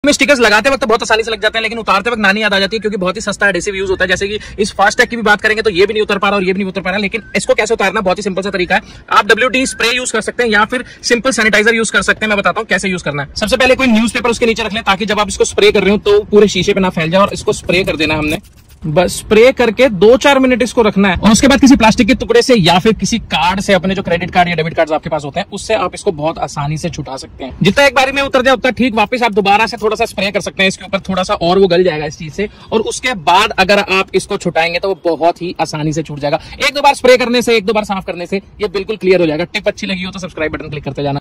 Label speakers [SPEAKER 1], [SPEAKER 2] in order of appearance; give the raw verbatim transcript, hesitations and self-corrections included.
[SPEAKER 1] में स्टिकर्स लगाते वक्त बहुत आसानी से लग जाते हैं, लेकिन उतारते वक्त नानी याद आ जाती है, क्योंकि बहुत ही सस्ता एडहेसिव यूज होता है। जैसे कि इस फास्टैग की भी बात करेंगे तो ये भी नहीं उतर पा रहा और ये भी नहीं उतर पा रहा, लेकिन इसको कैसे उतारना बहुत ही सिंपल सा तरीका है। आप डब्ल्यू डी स्प्रे यूज कर सकते हैं या फिर सिंपल सैनिटाइजर यूज कर सकते हैं। मैं बताता हूँ कैसे यूज करना है। सबसे पहले कोई न्यूज़पेपर उसके नीचे रख लें, ताकि जब आप इसको स्प्रे कर रहे हो तो पूरे शीशे पे ना फैल जाए, और इसको स्प्रे कर देना हमने। बस स्प्रे करके दो चार मिनट इसको रखना है, और उसके बाद किसी प्लास्टिक के टुकड़े से या फिर किसी कार्ड से, अपने जो क्रेडिट कार्ड या डेबिट कार्ड आपके पास होते हैं, उससे आप इसको बहुत आसानी से छुटा सकते हैं। जितना एक बारी में उतर जाए उतना ठीक, वापस आप दोबारा से थोड़ा सा स्प्रे कर सकते हैं इसके ऊपर, थोड़ा सा और वो गल जाएगा इस चीज से, और उसके बाद अगर आप इसको छुटाएंगे तो वो बहुत ही आसानी से छूट जाएगा। एक दो बार स्प्रे करने से, एक दो बार साफ करने से ये बिल्कुल क्लियर हो जाएगा। टिप अच्छी लगी हो तो सब्सक्राइब बटन क्लिक करते जाना।